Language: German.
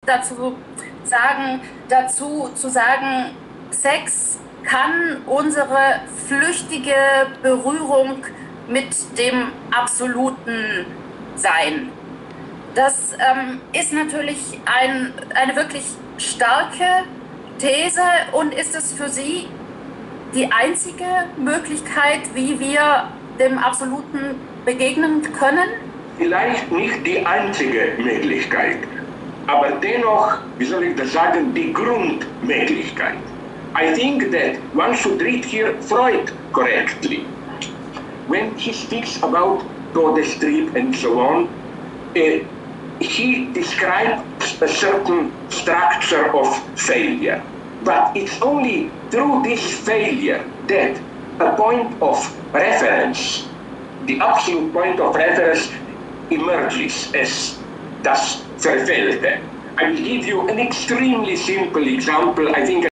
dazu zu sagen, Sex kann unsere flüchtige Berührung mit dem Absoluten sein. Das ist natürlich eine wirklich starke These. Und ist es für Sie die einzige Möglichkeit, wie wir dem Absoluten begegnen können? Vielleicht nicht die einzige Möglichkeit, aber dennoch, wie soll ich das sagen, die Grundmöglichkeit. I think that one should read here Freud correctly. When he speaks about Todestrieb and so on, he describes a certain structure of failure. But it's only through this failure that a point of reference, the absolute point of reference, emerges as das Verfehlte. I will give you an extremely simple example. I think